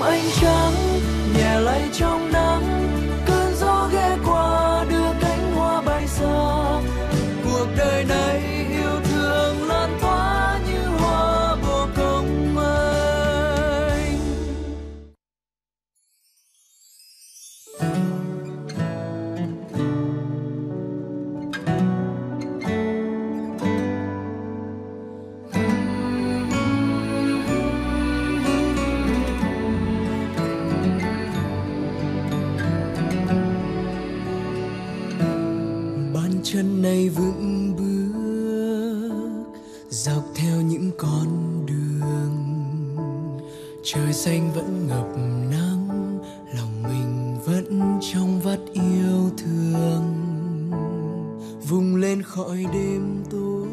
ánh trắng nhẹ lay trong nắng, cơn gió ghé qua đưa cánh hoa bay xa. Cuộc đời này yêu thương lan tỏa như hoa bồ công anh. Bàn chân này vững bước dọc theo những con đường, trời xanh vẫn ngập nắng, lòng mình vẫn trong vắt yêu thương, vùng lên khỏi đêm tối.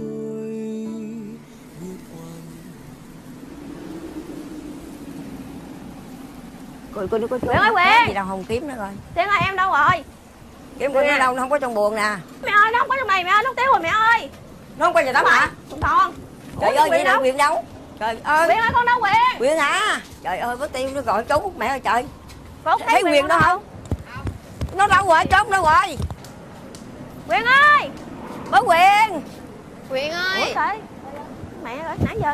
Quyền ơi Quyền gì đâu Hồng kiếm nữa rồi. Tiếng ơi em đâu rồi? Kiếm của nó đâu, nó không có trong buồng nè. Mẹ ơi nó không có trong này mẹ ơi, nó tiêu rồi mẹ ơi. Nó không có gì đó hả? Không còn. Trời ơi vậy đâu Quyền đâu? Trời ơi. Quyền ơi con đâu Quyền? Quyền hả? Trời ơi có tiêu nó gọi trốn mẹ ơi trời. Con Thấy Quyền đó không? Nó đâu rồi, trốn đâu rồi? Quyền ơi. Bố Quyền. Quyền ơi. Ủa trời. Mẹ ơi nãy giờ.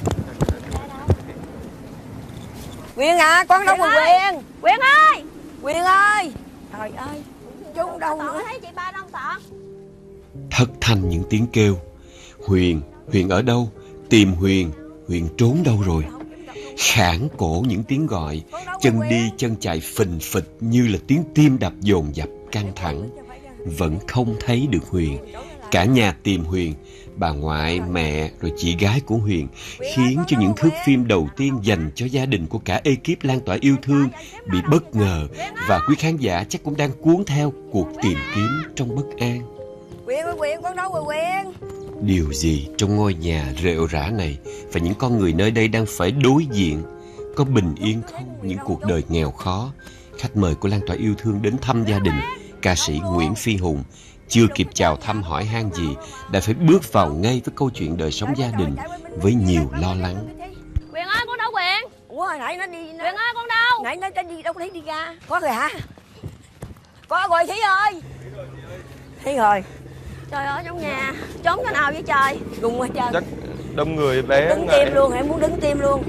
Quyền à, con đâu rồi Quyền? Quyền ơi. Quyền ơi. Trời ơi. Trốn đâu nữa? Thấy chị ba đâu Toàn? Thất thanh những tiếng kêu. Huyền, Huyền ở đâu? Tìm Huyền, Huyền trốn đâu rồi? Khản cổ những tiếng gọi, chân đi chân chạy phình phịch như là tiếng tim đập dồn dập căng thẳng. Vẫn không thấy được Huyền. Cả nhà tìm Huyền, bà ngoại, mẹ rồi chị gái của Huyền, khiến cho những thước phim đầu tiên dành cho gia đình của cả ekip lan tỏa yêu thương bị bất ngờ, và quý khán giả chắc cũng đang cuốn theo cuộc tìm kiếm trong bất an. Quyền ơi Quyền, con đâu rồi Quyền? Điều gì trong ngôi nhà rệu rã này và những con người nơi đây đang phải đối diện? Có bình yên không những cuộc đời nghèo khó? Khách mời của lan tỏa yêu thương đến thăm gia đình ca sĩ Nguyễn Phi Hùng chưa kịp chào thăm hỏi han gì đã phải bước vào ngay với câu chuyện đời sống gia đình với nhiều lo lắng. Quyền ơi con đâu Quyền? Ủa hồi nãy nó đi. Quyền ơi con đâu? Nãy nó đi đâu có thấy đi ra. Có rồi hả? Có rồi Thí ơi. Thí rồi. Trời ơi trong nhà trốn chỗ nào vậy trời? Gung hết trơn. Chắc đông người bé đứng tim luôn, em muốn đứng tim luôn.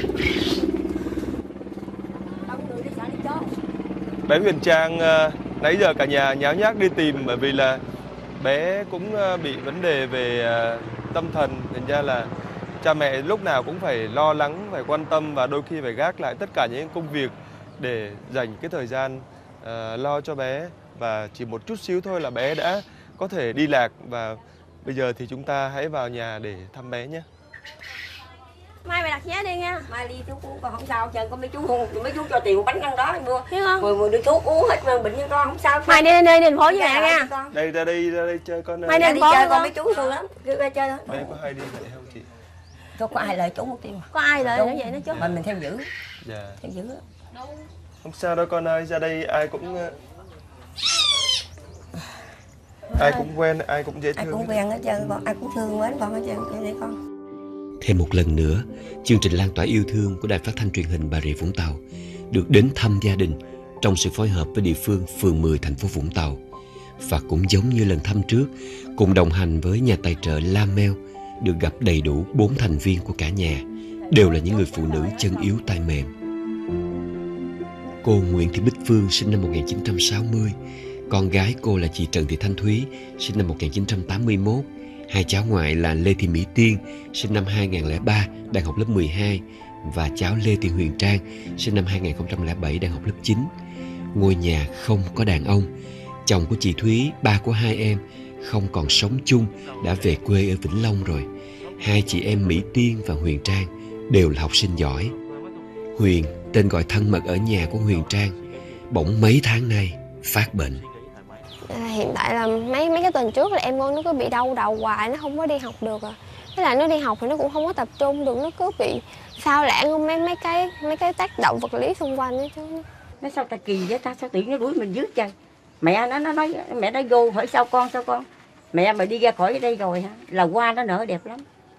Đông người đi sợ đi chó. Bé Huyền Trang nãy giờ cả nhà nháo nhác đi tìm, bởi vì là bé cũng bị vấn đề về tâm thần, thành ra là cha mẹ lúc nào cũng phải lo lắng, phải quan tâm và đôi khi phải gác lại tất cả những công việc để dành cái thời gian lo cho bé. Và chỉ một chút xíu thôi là bé đã có thể đi lạc, và bây giờ thì chúng ta hãy vào nhà để thăm bé nhé. Mai mày đặt vé đi nha. Mai đi thuốc uống con không sao, chờ có mấy chú cho tiền bánh ăn đó mua. Hiểu không? 10 đứa thuốc uống hết mà bệnh cho con không sao. Mai đi thành phố với mẹ nha. Đây ra đây chơi con ơi. Mai đi chơi con mấy chú thương lắm. Cứ ra chơi thôi. Bé có hay đi vậy không chị? Có ai lời chú một tiêu. Có ai lời nữa vậy nó chứ. Mình theo giữ. Dạ. Theo giữ. Không sao đâu con ơi, ra đây ai cũng quen, ai cũng dễ thương. Ai cũng quen hết trơn con, ai cũng thương mến con hết trơn để con. Thêm một lần nữa, chương trình lan tỏa yêu thương của Đài Phát thanh Truyền hình Bà Rịa Vũng Tàu được đến thăm gia đình trong sự phối hợp với địa phương phường 10 thành phố Vũng Tàu. Và cũng giống như lần thăm trước, cùng đồng hành với nhà tài trợ Lamel, được gặp đầy đủ 4 thành viên của cả nhà, đều là những người phụ nữ chân yếu tay mềm. Cô Nguyễn Thị Bích Phương sinh năm 1960, con gái cô là chị Trần Thị Thanh Thúy sinh năm 1981, hai cháu ngoại là Lê Thị Mỹ Tiên sinh năm 2003 đang học lớp 12 và cháu Lê Thị Huyền Trang sinh năm 2007 đang học lớp 9. Ngôi nhà không có đàn ông. Chồng của chị Thúy, ba của hai em, không còn sống chung, đã về quê ở Vĩnh Long rồi. Hai chị em Mỹ Tiên và Huyền Trang đều là học sinh giỏi. Huyền, tên gọi thân mật ở nhà của Huyền Trang, bỗng mấy tháng nay phát bệnh. Hiện tại là mấy cái tuần trước là em con nó cứ bị đau đầu hoài, nó không có đi học được à. Thế là nó đi học thì nó cũng không có tập trung được, nó cứ bị sao lãng không mấy cái tác động vật lý xung quanh ấy chứ. Nó sao ta kỳ vậy ta, sao tự nhiên nó đuổi mình dứt chân. Mẹ nó nói mẹ nó vô hỏi sao con. Mẹ mà đi ra khỏi đây rồi hả? Là hoa nó nở đẹp lắm.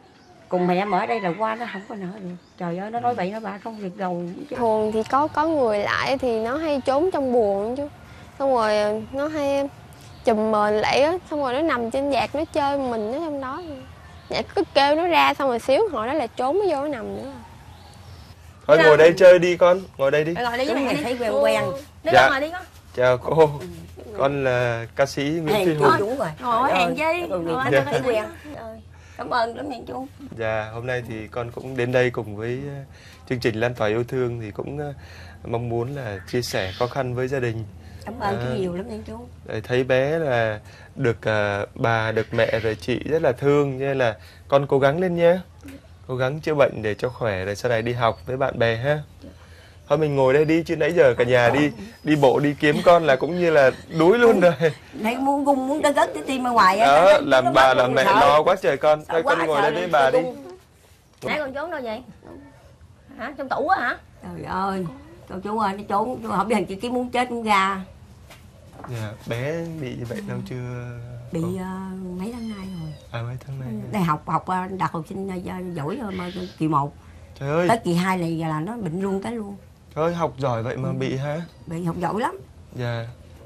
cùng mẹ em ở đây là qua nó không có nở được. Trời ơi, nó nói bậy nó bạ không việc đầu. Thường thì có người lại thì nó hay trốn trong buồng chứ. Xong rồi nó hay chùm mền lại á, xong rồi nó nằm trên vạt nó chơi mình ở trong đó. Dạ cứ kêu nó ra xong rồi xíu hồi đó là trốn nó vô nó nằm nữa. Thôi ngồi đây chơi đi con, ngồi đây đi. Ngồi đi với mẹ thấy quen quen. Đi Dạ. con ngồi đi con. Chào cô. Con là ca sĩ Nguyễn Phi Hùng. Đúng rồi. Ngồi hèn chi. Ngồi anh Thấy quen. Cảm ơn lắm nha chú. Dạ, hôm nay thì con cũng đến đây cùng với chương trình Lan tỏa yêu thương thì cũng mong muốn là chia sẻ khó khăn với gia đình. Cảm ơn chú nhiều lắm nha chú. Thấy bé là được bà, được mẹ rồi chị rất là thương, nên là con cố gắng lên nhé. Cố gắng chữa bệnh để cho khỏe rồi sau này đi học với bạn bè ha. Thôi mình ngồi đây đi chứ nãy giờ cả nhà đi bộ đi kiếm con là cũng như là đuối luôn rồi. Nãy muốn gung muốn đứt cái tim ở ngoài á. Đó, làm bà làm mẹ lo quá trời con. Thôi con ngồi đây với bà đi. Nãy con trốn đâu vậy? Hả? Trong tủ á hả? Trời ơi, chú ơi, nó trốn, chú không biết chị kiếm muốn chết cũng ra. Dạ, bé bị như vậy lâu chưa? Bị mấy tháng nay rồi. Mấy tháng nay. Đây học đạt học sinh giỏi mà kỳ 1. Trời ơi. Tới kỳ 2 này là nó bệnh luôn cái luôn. Trời ơi, học giỏi vậy mà bị hả? Bị học giỏi lắm. Dạ.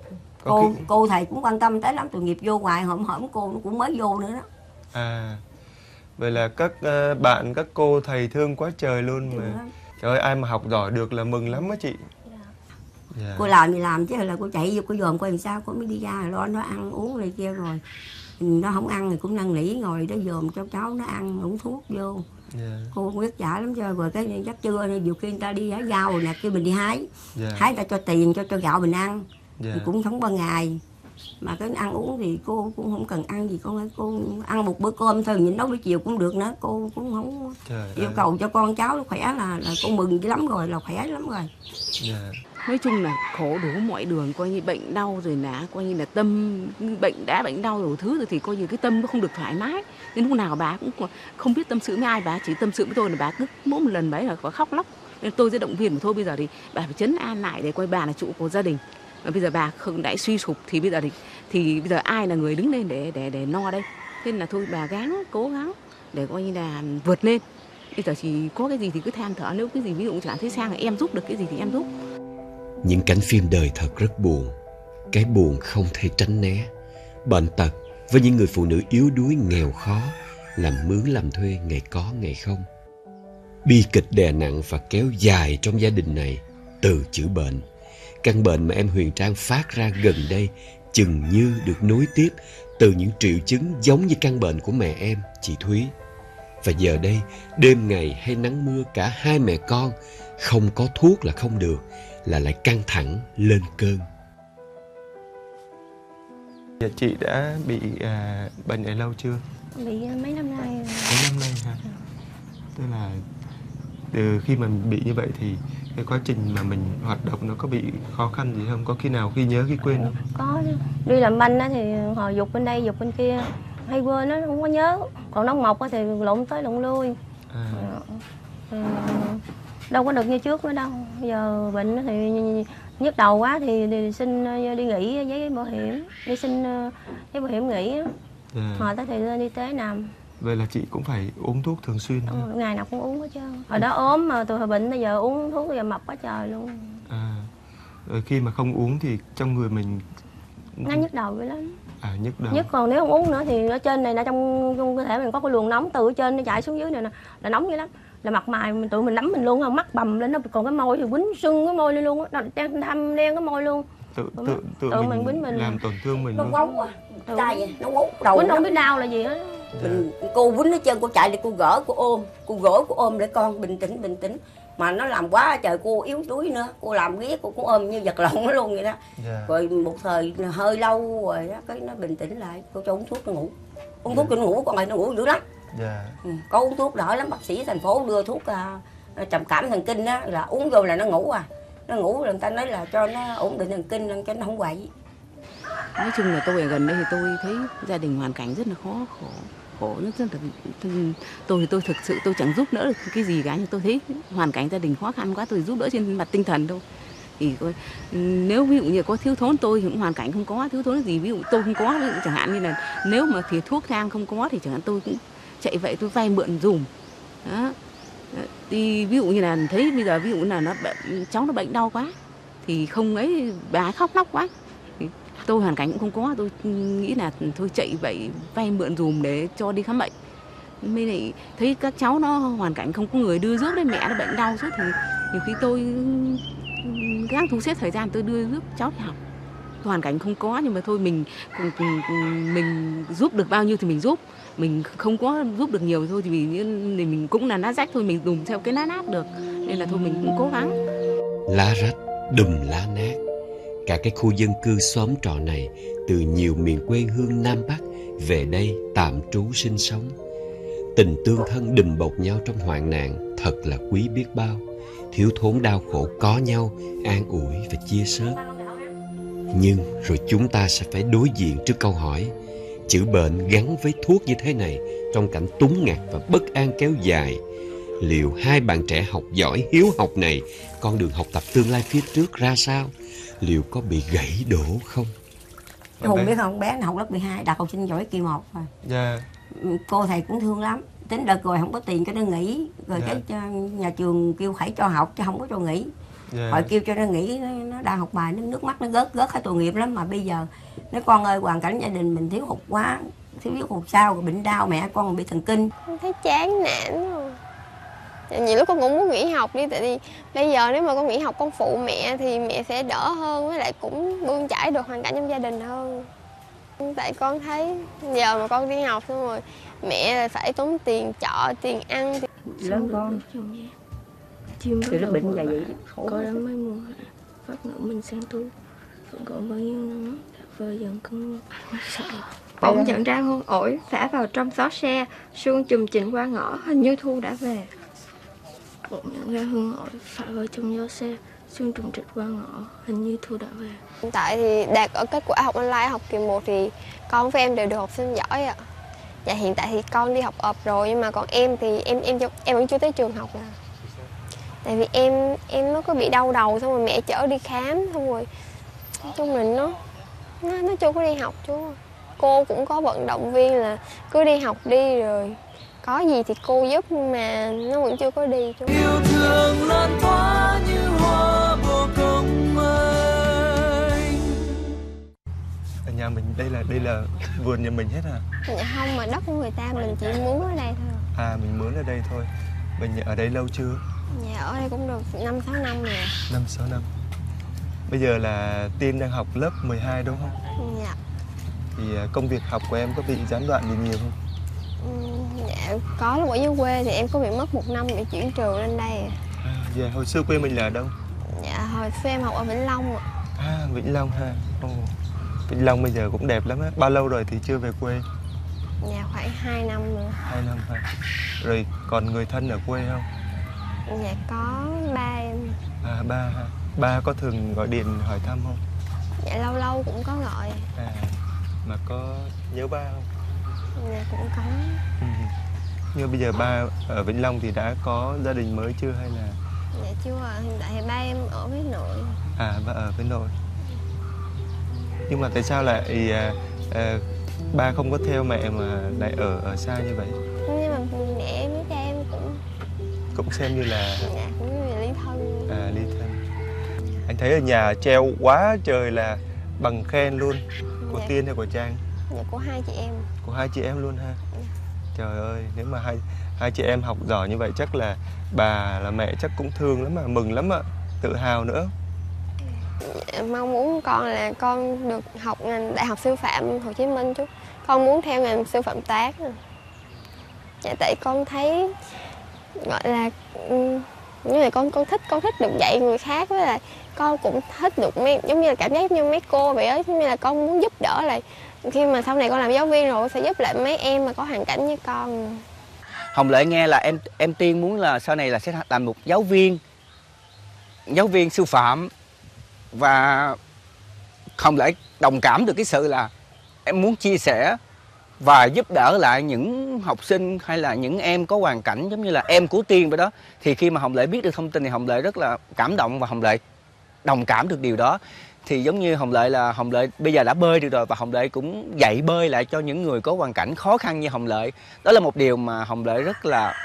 Cô thầy cũng quan tâm tới lắm, tội nghiệp vô hoài, hổm cô nó cũng mới vô nữa đó. Vậy là các bạn, các cô thầy thương quá trời luôn mà. Trời ơi, ai mà học giỏi được là mừng lắm á chị. Dạ. Cô làm thì làm chứ là cô chạy vô cô dòm coi làm sao cô mới đi ra lo nó ăn uống này kia rồi. Nó không ăn thì cũng năn nỉ ngồi đó dòm cho cháu nó ăn uống thuốc vô. Cô cũng vất vả lắm cho rồi cái chắc trưa này nhiều khi người ta đi hái rau rồi nè, kêu mình đi hái. Hái ta cho tiền cho gạo mình ăn. Thì cũng sống 3 ngày. Mà cái ăn uống thì cô cũng không cần ăn gì con ơi, cô ăn một bữa cơm thôi, nhịn nấu buổi chiều cũng được nữa, cô cũng không yêu cầu cho con cháu nó khỏe là cô mừng lắm rồi, là khỏe lắm rồi. Nói chung là khổ đủ mọi đường, coi như bệnh đau rồi là coi như là tâm bệnh đau đủ thứ rồi thì coi như cái tâm nó không được thoải mái. Nên lúc nào bà cũng không biết tâm sự với ai, bà chỉ tâm sự với tôi là bà cứ mỗi một lần đấy là có khóc lóc. Nên tôi sẽ động viên mà thôi bây giờ thì bà phải trấn an lại để coi bà là trụ của gia đình. Và bây giờ bà không đã suy sụp thì bây giờ ai là người đứng lên để no đây. Thế nên là thôi bà cố gắng để coi như là vượt lên. Bây giờ chỉ có cái gì thì cứ than thở, nếu cái gì ví dụ chẳng thấy sang là em giúp được cái gì thì em giúp. Những cảnh phim đời thật rất buồn. Cái buồn không thể tránh né. Bệnh tật với những người phụ nữ yếu đuối nghèo khó, làm mướn làm thuê ngày có ngày không. Bi kịch đè nặng và kéo dài trong gia đình này từ chữa bệnh. Căn bệnh mà em Huyền Trang phát ra gần đây chừng như được nối tiếp từ những triệu chứng giống như căn bệnh của mẹ em, chị Thúy. Và giờ đây, đêm ngày hay nắng mưa, cả hai mẹ con không có thuốc là không được, là lại căng thẳng lên cơn. Chị đã bị bệnh này lâu chưa? Bị mấy năm nay. Mấy năm nay hả? Tức là từ khi mà bị như vậy thì cái quá trình mà mình hoạt động nó có bị khó khăn gì không? Có khi nào khi nhớ khi quên không? Có chứ. Đi làm banh á thì hồi dục bên đây dục bên kia hay quên nó không có nhớ. Còn nông mộc á thì lộn tới lộn lui. Đâu có được như trước nữa đâu. Bây giờ bệnh thì nhức đầu quá thì xin đi nghỉ giấy bảo hiểm, đi xin giấy bảo hiểm nghỉ. Hồi tới thì lên y tế nằm. Vậy là chị cũng phải uống thuốc thường xuyên hả? Ngày nào cũng uống hết trơn. Hồi đó ốm mà từ hồi bệnh bây giờ uống thuốc bây giờ mập quá trời luôn. Rồi khi mà không uống thì trong người mình nó nhức đầu vậy lắm. Nhức đầu. Nhức, còn nếu không uống nữa thì ở trên này là trong cơ thể mình có cái luồng nóng từ ở trên nó chạy xuống dưới này nè, là nóng vậy lắm. Là mặt mày tụi mình nắm mình luôn, mắt bầm lên, nó còn cái môi thì quýnh sưng cái môi lên luôn á, thâm đen cái môi luôn. Tự mình quýnh mình làm tổn thương mình. Nó ngấu à, tay vậy, nó ngấu đầu. Quýnh không biết đau là gì hết. Cô quýnh ở chân, cô chạy để cô gỡ, cô ôm để con bình tĩnh. Mà nó làm quá trời, cô yếu đuối nữa, cô làm ghét cô cũng ôm như vật lộn nó luôn vậy đó. Rồi một thời hơi lâu rồi đó, cái nó bình tĩnh lại, cô cho uống thuốc nó ngủ. Uống thuốc cho nó ngủ, con này nó ngủ dữ lắm. Có uống thuốc đỡ lắm, bác sĩ thành phố đưa thuốc trầm cảm thần kinh á, là uống vô là nó ngủ à. Nó ngủ là người ta nói là cho nó ổn định thần kinh, cho nó không quậy. Nói chung là tôi ở gần đây thì tôi thấy gia đình hoàn cảnh rất là khổ rất là tôi thực sự tôi chẳng giúp đỡ được cái gì cả, nhưng tôi thấy hoàn cảnh gia đình khó khăn quá, tôi giúp đỡ trên mặt tinh thần đâu. Thì nếu ví dụ như có thiếu thốn, tôi cũng hoàn cảnh không có thiếu thốn gì, ví dụ tôi không có, ví dụ chẳng hạn như là nếu mà thì thuốc thang không có thì chẳng hạn tôi cũng chạy vậy tôi vay mượn dùng Đó. Thì ví dụ như là thấy bây giờ ví dụ là cháu nó bệnh đau quá thì không ấy, bà khóc lóc quá. Thì tôi hoàn cảnh cũng không có, tôi nghĩ là thôi chạy vậy vay mượn dùm để cho đi khám bệnh. Mới lại thấy các cháu nó hoàn cảnh không có người đưa rước đấy, mẹ nó bệnh đau suốt thì nhiều khi tôi gắng thu xếp thời gian tôi đưa rước cháu đi học. Hoàn cảnh không có nhưng mà thôi mình giúp được bao nhiêu thì mình giúp, mình không có giúp được nhiều thôi thì mình cũng là nát rách thôi, mình đùm theo cái nát được, nên là thôi mình cũng cố gắng. Lá rách đùm lá nát, cả cái khu dân cư xóm trọ này từ nhiều miền quê hương Nam Bắc về đây tạm trú sinh sống. Tình tương thân đùm bọc nhau trong hoạn nạn thật là quý biết bao. Thiếu thốn đau khổ có nhau, an ủi và chia sớt. Nhưng rồi chúng ta sẽ phải đối diện trước câu hỏi: chữa bệnh gắn với thuốc như thế này, trong cảnh túng ngặt và bất an kéo dài, liệu hai bạn trẻ học giỏi hiếu học này, con đường học tập tương lai phía trước ra sao? Liệu có bị gãy đổ không? Hùng biết không, bé nó học lớp 12 đạt học sinh giỏi kỳ 1 rồi. Dạ. Cô thầy cũng thương lắm. Tính đợt rồi không có tiền cho nó nghỉ, rồi cái nhà trường kêu phải cho học chứ không có cho nghỉ. Họ kêu cho nó nghỉ, nó đang học bài, nó nước mắt nó rớt hết tội nghiệp lắm. Mà bây giờ nói con ơi, hoàn cảnh gia đình mình thiếu hụt quá, thiếu hụt sao, rồi bệnh đau, mẹ con bị thần kinh. Con thấy chán nản rồi. Nhiều lúc con cũng muốn nghỉ học đi, tại vì bây giờ nếu mà con nghỉ học con phụ mẹ thì mẹ sẽ đỡ hơn, với lại cũng bươn chải được hoàn cảnh trong gia đình hơn. Tại con thấy giờ mà con đi học xong rồi mẹ phải tốn tiền trọ, tiền ăn thì... Lớn con thì nó bệnh vậy có lắm mấy mùa phát nữa mình sang tu vẫn còn bao nhiêu năm vơi dần con sợ. Bỗng nhận ra hương ổi phả vào trong xó xe, Xuân chùm chỉnh qua ngõ, hình như Thu đã về. Bỗng nhận ra hương ổi phả vào trong gió xe, Xuân trùng trịch qua ngõ, hình như Thu đã về. Hiện tại thì đạt ở kết quả học online học kỳ 1 thì con với em đều được học sinh giỏi ạ. Dạ hiện tại thì con đi học ập rồi, nhưng mà còn em thì em vẫn chưa tới trường học nè. Tại vì em nó có bị đau đầu, xong rồi mẹ chở đi khám, xong rồi nói chung là nó chưa có đi học chú. Cô cũng có vận động viên là cứ đi học đi rồi có gì thì cô giúp, nhưng mà nó vẫn chưa có đi chú. Yêu thương lan tỏa như hoa bồ công anh. Ở nhà mình đây là vườn nhà mình hết à? Dạ không, mà đất của người ta mình chỉ mướn ở đây thôi. À, mình mướn ở đây thôi. Mình ở đây lâu chưa? Dạ ở đây cũng được 5-6 năm rồi. 5-6 năm. Bây giờ là Tiên đang học lớp 12 đúng không? Dạ. Thì công việc học của em có bị gián đoạn gì nhiều không? Dạ có, lúc ở dưới quê thì em có bị mất 1 năm để chuyển trường lên đây. Dạ, hồi xưa quê mình là ở đâu? Dạ hồi xưa em học ở Vĩnh Long ạ. Vĩnh Long ha. Vĩnh Long bây giờ cũng đẹp lắm á. Bao lâu rồi thì chưa về quê? Dạ khoảng 2 năm nữa. 2 năm ha. Rồi còn người thân ở quê không? Dạ có ba em. Ba ha. Ba có thường gọi điện hỏi thăm không? Dạ lâu lâu cũng có gọi. Mà có nhớ ba không? Dạ cũng có. Nhưng bây giờ ba ở Vĩnh Long thì đã có gia đình mới chưa hay là? Dạ chưa ạ. Hiện tại thì ba em ở với nội. Ba ở với nội. Nhưng mà tại sao lại ba không có theo mẹ mà lại ở xa như vậy? Nhưng mà mẹ em với cha em cũng xem như là... Dạ cũng như là ly thân. Ly thân. Anh thấy ở nhà treo quá trời là bằng khen luôn. Của Tiên hay của Trang? Dạ của hai chị em. Của hai chị em luôn ha? Trời ơi, nếu mà hai chị em học giỏi như vậy chắc là bà là mẹ chắc cũng thương lắm mà, mừng lắm ạ, tự hào nữa. Mong muốn con là con được học ngành Đại học Sư phạm Hồ Chí Minh chú. Con muốn theo ngành sư phạm tác. Dạ tại con thấy gọi là như là con thích được dạy người khác, với lại con cũng thích được giống như là cảm giác như mấy cô vậy đó, giống như là con muốn giúp đỡ lại khi mà sau này con làm giáo viên rồi sẽ giúp lại mấy em mà có hoàn cảnh như con. Hồng Lệ nghe là em Tiên muốn là sau này là sẽ làm một giáo viên sư phạm, và Hồng Lệ đồng cảm được cái sự là em muốn chia sẻ và giúp đỡ lại những học sinh hay là những em có hoàn cảnh giống như là em của Tiên vậy đó. Thì khi mà Hồng Lệ biết được thông tin thì Hồng Lệ rất là cảm động và Hồng Lệ đồng cảm được điều đó. Thì giống như Hồng Lệ bây giờ đã bơi được rồi, và Hồng Lệ cũng dạy bơi lại cho những người có hoàn cảnh khó khăn như Hồng Lệ. Đó là một điều mà Hồng Lệ rất là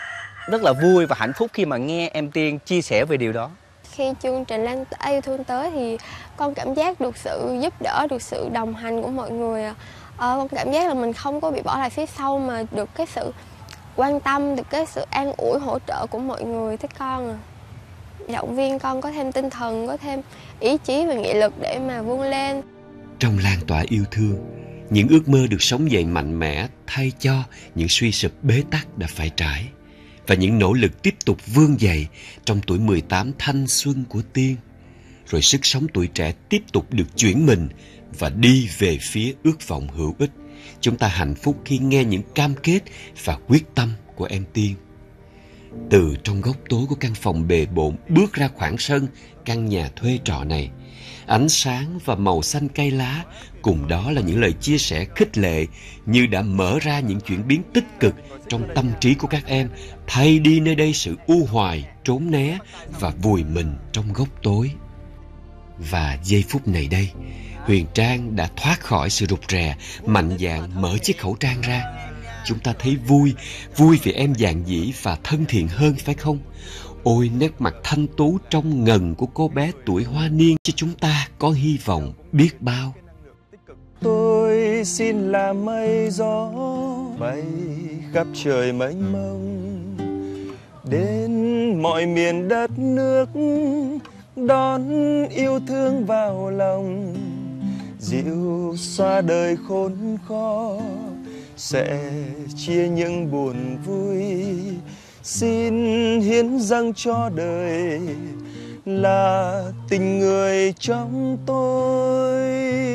rất là vui và hạnh phúc khi mà nghe em Tiên chia sẻ về điều đó. Khi chương trình Lan Tỏa Yêu Thương tới thì con cảm giác được sự giúp đỡ, được sự đồng hành của mọi người. Con cảm giác là mình không có bị bỏ lại phía sau mà được cái sự quan tâm, được cái sự an ủi, hỗ trợ của mọi người tới con. Động viên con có thêm tinh thần, có thêm ý chí và nghị lực để mà vươn lên. Trong lan tỏa yêu thương, những ước mơ được sống dậy mạnh mẽ thay cho những suy sụp bế tắc đã phải trải, và những nỗ lực tiếp tục vươn dậy trong tuổi 18 thanh xuân của Tiên. Rồi sức sống tuổi trẻ tiếp tục được chuyển mình và đi về phía ước vọng hữu ích. Chúng ta hạnh phúc khi nghe những cam kết và quyết tâm của em Tiên. Từ trong góc tối của căn phòng bề bộn bước ra khoảng sân căn nhà thuê trọ này, ánh sáng và màu xanh cây lá, cùng đó là những lời chia sẻ khích lệ như đã mở ra những chuyển biến tích cực trong tâm trí của các em, thay đi nơi đây sự u hoài, trốn né và vùi mình trong góc tối. Và giây phút này đây, Huyền Trang đã thoát khỏi sự rụt rè, mạnh dạn mở chiếc khẩu trang ra. Chúng ta thấy vui vì em dạn dĩ và thân thiện hơn, phải không? Ôi, nét mặt thanh tú trong ngần của cô bé tuổi hoa niên cho chúng ta có hy vọng biết bao. Tôi xin là mây gió bay khắp trời mênh mông, đến mọi miền đất nước đón yêu thương vào lòng, dịu xoa đời khốn khó, sẽ chia những buồn vui. Xin hiến dâng cho đời là tình người trong tôi.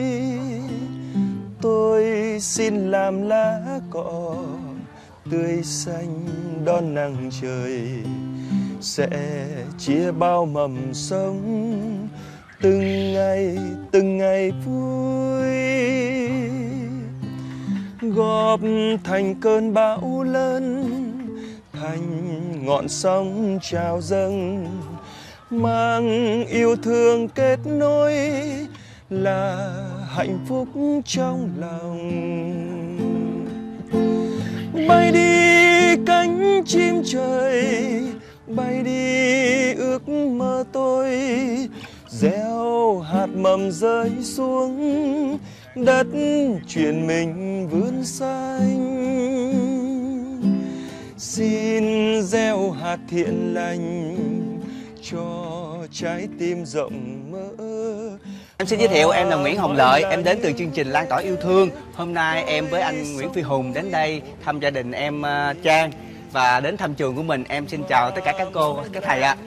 Tôi xin làm lá cỏ tươi xanh đón nắng trời, sẽ chia bao mầm sống từng ngày vui, góp thành cơn bão lớn, thành ngọn sóng trào dâng, mang yêu thương kết nối là hạnh phúc trong lòng. Bay đi cánh chim trời, bay đi ước mơ tôi, gieo hạt mầm rơi xuống đất, chuyển mình vươn xanh. Xin gieo hạt thiện lành cho trái tim rộng mơ. Em xin giới thiệu, em là Nguyễn Hồng Lợi, em đến từ chương trình Lan Tỏa Yêu Thương. Hôm nay em với anh Nguyễn Phi Hùng đến đây thăm gia đình em Trang và đến thăm trường của mình. Em xin chào tất cả các cô, các thầy ạ.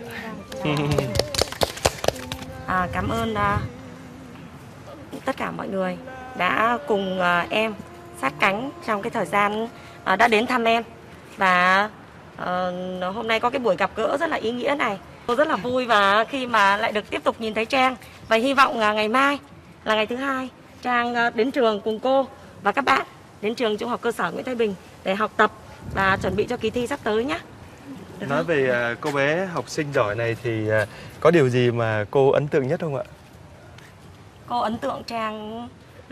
Cảm ơn tất cả mọi người đã cùng em sát cánh trong cái thời gian đã đến thăm em. Và hôm nay có cái buổi gặp gỡ rất là ý nghĩa này. Tôi rất là vui và khi mà lại được tiếp tục nhìn thấy Trang. Và hy vọng ngày mai là ngày thứ hai Trang đến trường cùng cô và các bạn đến trường Trung học cơ sở Nguyễn Thái Bình để học tập và chuẩn bị cho kỳ thi sắp tới nhé. Nói về cô bé học sinh giỏi này thì có điều gì mà cô ấn tượng nhất không ạ? Cô ấn tượng Trang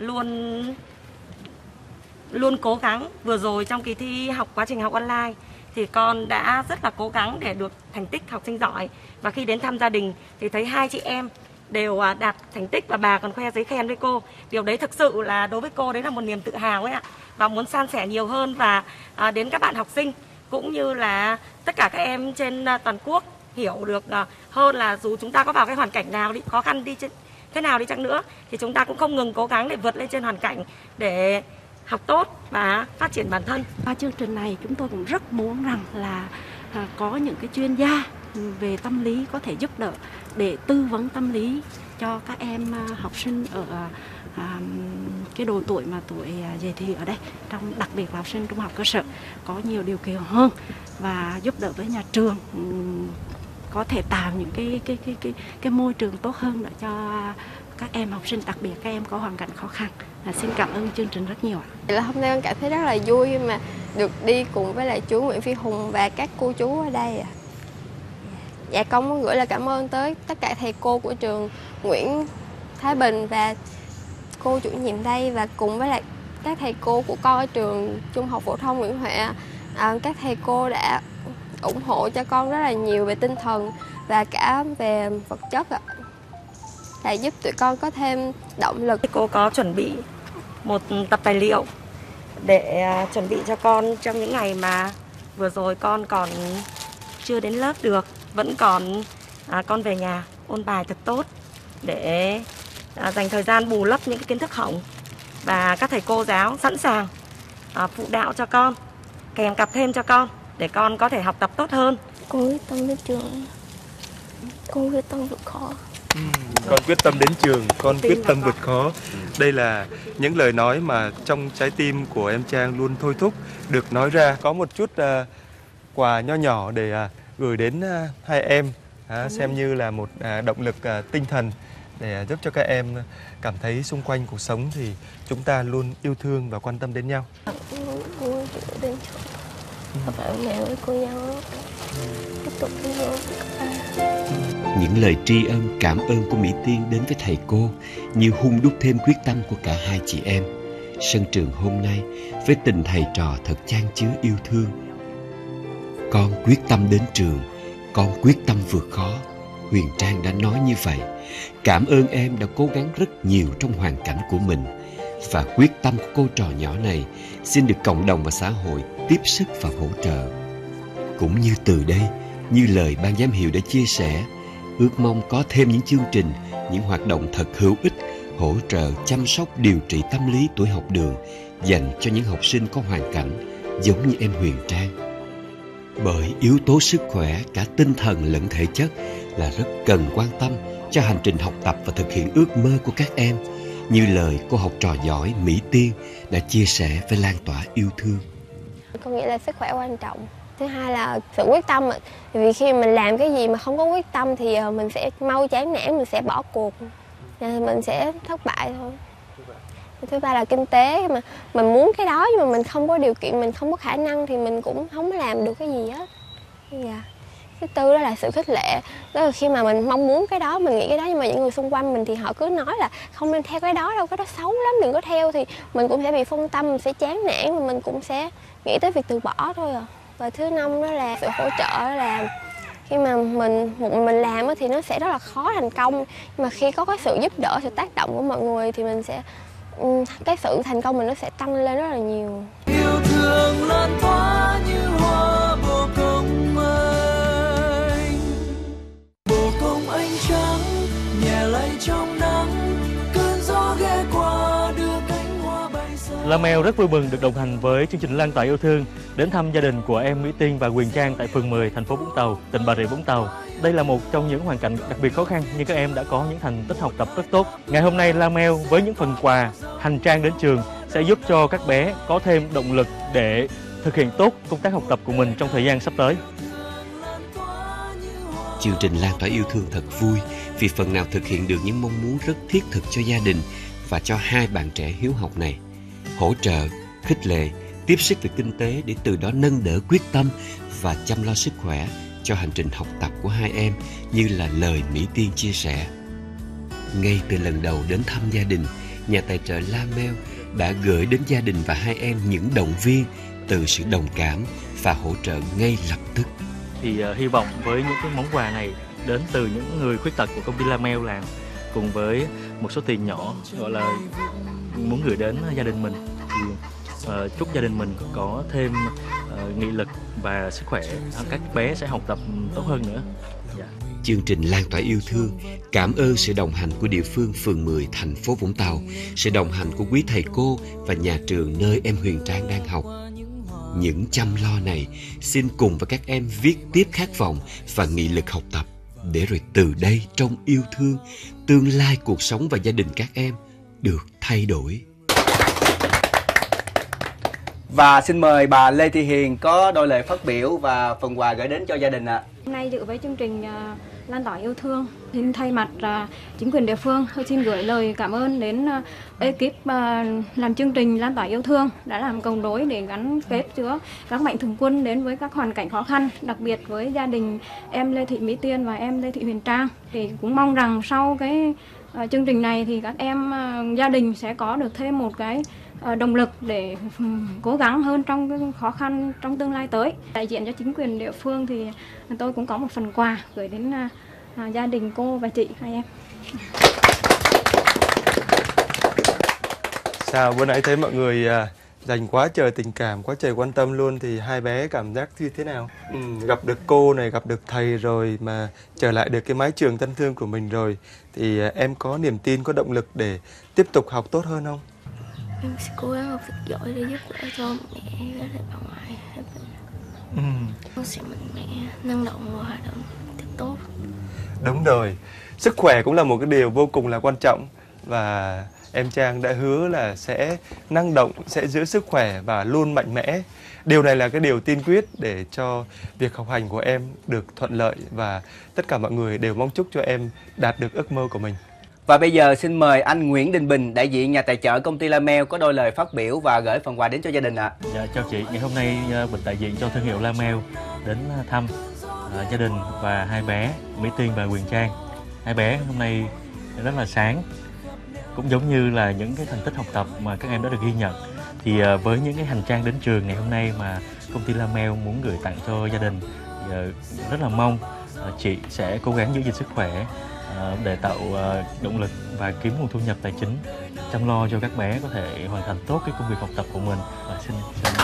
luôn cố gắng. Vừa rồi trong kỳ thi quá trình học online thì con đã rất là cố gắng để được thành tích học sinh giỏi. Và khi đến thăm gia đình thì thấy hai chị em đều đạt thành tích và bà còn khoe giấy khen với cô. Điều đấy thực sự là đối với cô đấy là một niềm tự hào ấy ạ. Và muốn san sẻ nhiều hơn và đến các bạn học sinh cũng như là tất cả các em trên toàn quốc hiểu được hơn là dù chúng ta có vào cái hoàn cảnh nào đi, khó khăn đi thế nào đi chăng nữa thì chúng ta cũng không ngừng cố gắng để vượt lên trên hoàn cảnh để học tốt và phát triển bản thân. Qua chương trình này chúng tôi cũng rất muốn rằng là có những cái chuyên gia về tâm lý có thể giúp đỡ để tư vấn tâm lý cho các em học sinh ở cái độ tuổi mà tuổi dậy thì ở đây, đặc biệt là học sinh trung học cơ sở có nhiều điều kiện hơn và giúp đỡ với nhà trường có thể tạo những cái môi trường tốt hơn để cho các em học sinh, đặc biệt các em có hoàn cảnh khó khăn. Xin cảm ơn chương trình rất nhiều. Hôm nay con cảm thấy rất là vui khi mà được đi cùng với lại chú Nguyễn Phi Hùng và các cô chú ở đây. Dạ, con muốn gửi lời cảm ơn tới tất cả thầy cô của trường Nguyễn Thái Bình và cô chủ nhiệm đây, và cùng với lại các thầy cô của con ở trường Trung học phổ thông Nguyễn Huệ. Các thầy cô đã ủng hộ cho con rất là nhiều về tinh thần và cả về vật chất ạ. Là giúp tụi con có thêm động lực. Cô có chuẩn bị một tập tài liệu để chuẩn bị cho con trong những ngày mà vừa rồi con còn chưa đến lớp được, vẫn còn con về nhà ôn bài thật tốt để dành thời gian bù lấp những cái kiến thức hỏng, và các thầy cô giáo sẵn sàng phụ đạo cho con, kèm cặp thêm cho con để con có thể học tập tốt hơn. Con quyết tâm đến trường, con quyết tâm vượt khó. Con quyết tâm đến trường, con quyết tâm vượt khó. Đây là những lời nói mà trong trái tim của em Trang luôn thôi thúc được nói ra. Có một chút quà nho nhỏ để gửi đến hai em, xem như là một động lực tinh thần để giúp cho các em cảm thấy xung quanh cuộc sống thì chúng ta luôn yêu thương và quan tâm đến nhau. Con đến trường, các bạn mẹ với cô giáo tiếp tục đi vô các bạn. Những lời tri ân, cảm ơn của Mỹ Tiên đến với thầy cô như hun đúc thêm quyết tâm của cả hai chị em. Sân trường hôm nay với tình thầy trò thật chan chứa yêu thương. Con quyết tâm đến trường, con quyết tâm vượt khó. Huyền Trang đã nói như vậy. Cảm ơn em đã cố gắng rất nhiều trong hoàn cảnh của mình. Và quyết tâm của cô trò nhỏ này xin được cộng đồng và xã hội tiếp sức và hỗ trợ. Cũng như từ đây, như lời ban giám hiệu đã chia sẻ, ước mong có thêm những chương trình, những hoạt động thật hữu ích, hỗ trợ chăm sóc điều trị tâm lý tuổi học đường dành cho những học sinh có hoàn cảnh giống như em Huyền Trang. Bởi yếu tố sức khỏe cả tinh thần lẫn thể chất là rất cần quan tâm cho hành trình học tập và thực hiện ước mơ của các em, như lời cô học trò giỏi Mỹ Tiên đã chia sẻ với lan tỏa yêu thương. Con nghĩ là sức khỏe quan trọng. Thứ hai là sự quyết tâm. Vì khi mình làm cái gì mà không có quyết tâm thì mình sẽ mau chán nản, mình sẽ bỏ cuộc, mình sẽ thất bại thôi. Thứ ba là kinh tế, mà mình muốn cái đó nhưng mà mình không có điều kiện, mình không có khả năng thì mình cũng không làm được cái gì hết. Thứ tư đó là sự khích lệ. Đó là khi mà mình mong muốn cái đó, mình nghĩ cái đó, nhưng mà những người xung quanh mình thì họ cứ nói là không nên theo cái đó đâu, cái đó xấu lắm, đừng có theo, thì mình cũng sẽ bị phân tâm, mình sẽ chán nản và mình cũng sẽ nghĩ tới việc từ bỏ thôi à. Và thứ năm đó là sự hỗ trợ, đó là khi mà mình làm thì nó sẽ rất là khó thành công, nhưng mà khi có cái sự giúp đỡ, sự tác động của mọi người thì mình sẽ cái sự thành công mình nó sẽ tăng lên rất là nhiều. Yêu thương lan tỏa như hoa bồ công anh, bồ công anh trắng nhẹ lay trong nắng, cơn gió ghé qua đưa cánh hoa bay xa. Lamel rất vui mừng được đồng hành với chương trình Lan tỏa yêu thương đến thăm gia đình của em Mỹ Tiên và Huyền Trang tại phường 10, thành phố Vũng Tàu, tỉnh Bà Rịa Vũng Tàu. Đây là một trong những hoàn cảnh đặc biệt khó khăn nhưng các em đã có những thành tích học tập rất tốt. Ngày hôm nay Lamel với những phần quà hành trang đến trường sẽ giúp cho các bé có thêm động lực để thực hiện tốt công tác học tập của mình trong thời gian sắp tới. Chương trình Lan tỏa yêu thương thật vui vì phần nào thực hiện được những mong muốn rất thiết thực cho gia đình và cho hai bạn trẻ hiếu học này. Hỗ trợ, khích lệ, tiếp sức về kinh tế để từ đó nâng đỡ quyết tâm và chăm lo sức khỏe cho hành trình học tập của hai em, như là lời Mỹ Tiên chia sẻ. Ngay từ lần đầu đến thăm gia đình, nhà tài trợ Lamel đã gửi đến gia đình và hai em những động viên từ sự đồng cảm và hỗ trợ ngay lập tức. Thì hy vọng với những cái món quà này đến từ những người khuyết tật của công ty Lamel làm, cùng với một số tiền nhỏ gọi là muốn gửi đến gia đình mình, thì chúc gia đình mình có thêm nghị lực và sức khỏe, các bé sẽ học tập tốt hơn nữa. Chương trình Lan tỏa yêu thương cảm ơn sự đồng hành của địa phương phường 10 thành phố Vũng Tàu, sự đồng hành của quý thầy cô và nhà trường nơi em Huyền Trang đang học. Những chăm lo này xin cùng với các em viết tiếp khát vọng và nghị lực học tập, để rồi từ đây trong yêu thương, tương lai cuộc sống và gia đình các em được thay đổi. Và xin mời bà Lê Thị Hiền có đôi lời phát biểu và phần quà gửi đến cho gia đình ạ. Hôm nay dự với chương trình Lan tỏa yêu thương, xin thay mặt chính quyền địa phương xin gửi lời cảm ơn đến ekip làm chương trình Lan tỏa yêu thương đã làm cầu nối để gắn kết giữa các mạnh thường quân đến với các hoàn cảnh khó khăn, đặc biệt với gia đình em Lê Thị Mỹ Tiên và em Lê Thị Huyền Trang. Thì cũng mong rằng sau cái chương trình này thì các em gia đình sẽ có được thêm một cái động lực để cố gắng hơn trong cái khó khăn trong tương lai tới. Đại diện cho chính quyền địa phương thì tôi cũng có một phần quà gửi đến gia đình cô và chị hai em. Sao bữa nãy thấy mọi người dành quá trời tình cảm, quá trời quan tâm luôn, thì hai bé cảm giác như thế nào? Gặp được cô này, gặp được thầy rồi, mà trở lại được cái mái trường thân thương của mình rồi, thì em có niềm tin, có động lực để tiếp tục học tốt hơn không? Em sẽ cố gắng học thật giỏi để giúp đỡ cho mẹ với bà ngoại. Con sẽ mạnh mẽ, năng động và hoạt động thật tốt. Đúng rồi, sức khỏe cũng là một cái điều vô cùng là quan trọng, và em Trang đã hứa là sẽ năng động, sẽ giữ sức khỏe và luôn mạnh mẽ. Điều này là cái điều tiên quyết để cho việc học hành của em được thuận lợi, và tất cả mọi người đều mong chúc cho em đạt được ước mơ của mình. Và bây giờ xin mời anh Nguyễn Đình Bình, đại diện nhà tài trợ công ty Lamel, có đôi lời phát biểu và gửi phần quà đến cho gia đình ạ. Dạ, chào chị, ngày hôm nay Bình đại diện cho thương hiệu Lamel đến thăm gia đình và hai bé Mỹ Tiên và Quyền Trang. Hai bé hôm nay rất là sáng, cũng giống như là những cái thành tích học tập mà các em đã được ghi nhận. Thì với những cái hành trang đến trường ngày hôm nay mà công ty Lamel muốn gửi tặng cho gia đình, rất là mong chị sẽ cố gắng giữ gìn sức khỏe để tạo động lực và kiếm nguồn thu nhập tài chính, chăm lo cho các bé có thể hoàn thành tốt cái công việc học tập của mình. Xin.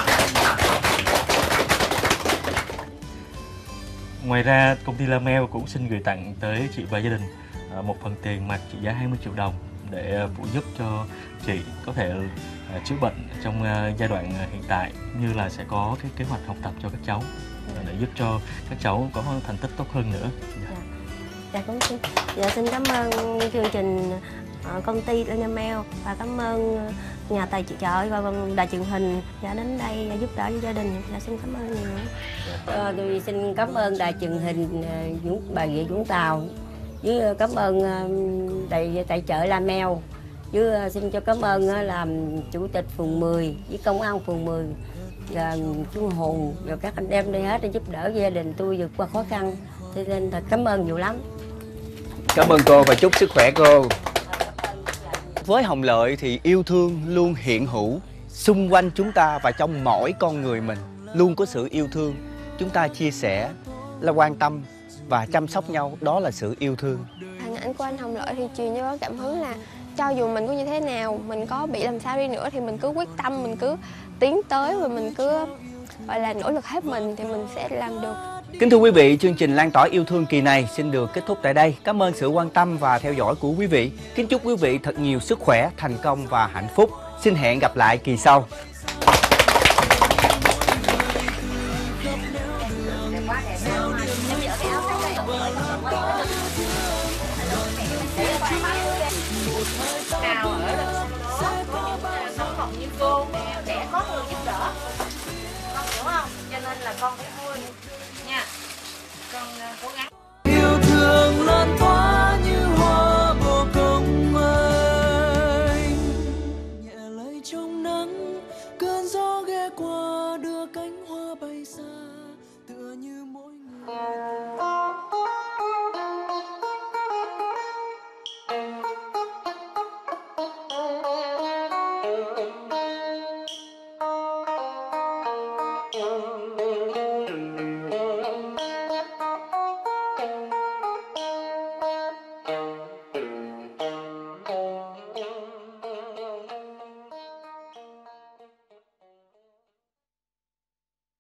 Ngoài ra, công ty Lamel cũng xin gửi tặng tới chị và gia đình một phần tiền mặt trị giá 20 triệu đồng để phụ giúp cho chị có thể chữa bệnh trong giai đoạn hiện tại, như là sẽ có cái kế hoạch học tập cho các cháu để giúp cho các cháu có thành tích tốt hơn nữa. Dạ, xin cảm ơn chương trình công ty Lamel và cảm ơn nhà tài trợ và đài truyền hình đã đến đây giúp đỡ cho gia đình. Dạ, xin cảm ơn nhiều. Tôi xin cảm ơn đài truyền hình Bà Rịa Vũng Tàu, với cảm ơn tài trợ Lamel, với xin cho cảm ơn là chủ tịch phường 10 với công an phường 10 và chú Hùng và các anh em đây hết để giúp đỡ gia đình tôi vượt qua khó khăn. Cho nên thật cảm ơn nhiều lắm. Cảm ơn cô và chúc sức khỏe cô. Với Hồng Lợi thì yêu thương luôn hiện hữu xung quanh chúng ta, và trong mỗi con người mình luôn có sự yêu thương. Chúng ta chia sẻ, là quan tâm và chăm sóc nhau, đó là sự yêu thương. Hình ảnh của anh Hồng Lợi thì truyền cho cảm hứng là cho dù mình có như thế nào, mình có bị làm sao đi nữa thì mình cứ quyết tâm, mình cứ tiến tới và mình cứ gọi là nỗ lực hết mình thì mình sẽ làm được. Kính thưa quý vị, chương trình Lan tỏa yêu thương kỳ này xin được kết thúc tại đây. Cảm ơn sự quan tâm và theo dõi của quý vị. Kính chúc quý vị thật nhiều sức khỏe, thành công và hạnh phúc. Xin hẹn gặp lại kỳ sau. Con hiểu không? Cho nên là con phải vui nha. Con cố gắng